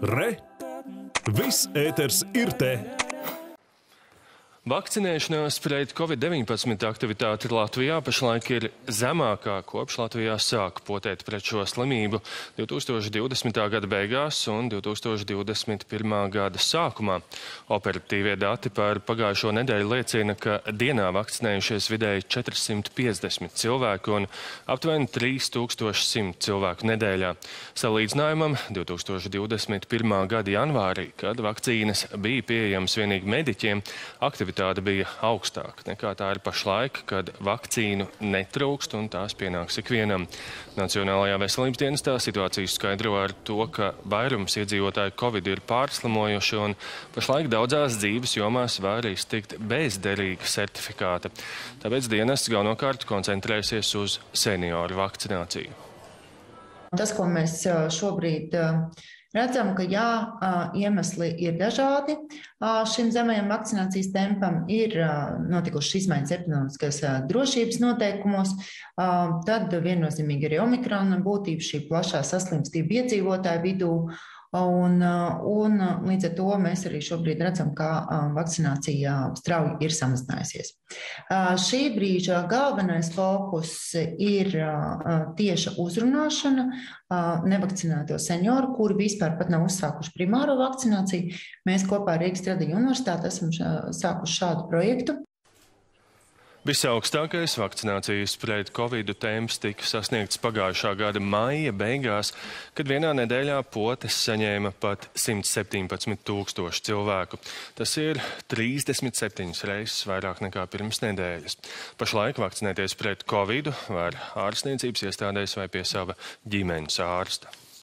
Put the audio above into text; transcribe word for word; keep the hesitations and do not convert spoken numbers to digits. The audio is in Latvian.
Re! Viss ēters ir te! Vakcinēšanās pret covid deviņpadsmit aktivitāte Latvijā pašlaik ir zemākā, kopš Latvijā sāka potēt pret šo slimību divi tūkstoši divdesmitā gada beigās un divi tūkstoši divdesmit pirmā gada sākumā. Operatīvie dati par pagājušo nedēļu liecina, ka dienā vakcinējušies vidēji četri simti piecdesmit cilvēku un aptuveni trīs tūkstoši simt cilvēku nedēļā. Salīdzinājumam divi tūkstoši divdesmit pirmā gada janvārī, kad vakcīnas bija pieejamas vienīgi mediķiem, aktivitāte Aktivitāte bija augstāka nekā tā ir pašlaik, kad vakcīnu netrūkst un tās pienāks ikvienam. Nacionālajā veselības dienestā situāciju skaidro ar to, ka vairums iedzīvotāju Covid ir pārslimojuši un pašlaik daudzās dzīves jomās var iztikt bez derīga certifikāta. Tāpēc dienests galvenokārt koncentrēsies uz senioru vakcināciju. Tas, ko mēs šobrīd redzam, ka jā, iemesli ir dažādi. Šim zemajam vakcinācijas tempam ir notikušas izmaiņas epidemioloģiskās drošības noteikumos, tad viennozīmīgi arī omikrona būtība, šī plašā saslimstība iedzīvotāju vidū. Un, un līdz ar to mēs arī šobrīd redzam, ka vakcinācija strauji ir samazinājusies. Šī brīža galvenais fokus ir tieša uzrunāšana nevakcinēto senioru, kuri vispār pat nav uzsākuši primāro vakcināciju. Mēs kopā ar Rīgas Tradiņu universitāti esam sākuši šādu projektu. Visaugstākais vakcinācijas pret covidu temps tika sasniegts pagājušā gada maija beigās, kad vienā nedēļā potes saņēma pat simt septiņpadsmit tūkstoši cilvēku. Tas ir trīsdesmit septiņas reizes vairāk nekā pirms nedēļas. Pašlaik vakcinēties pret covidu var ārstniecības iestādēs vai pie sava ģimenes ārsta.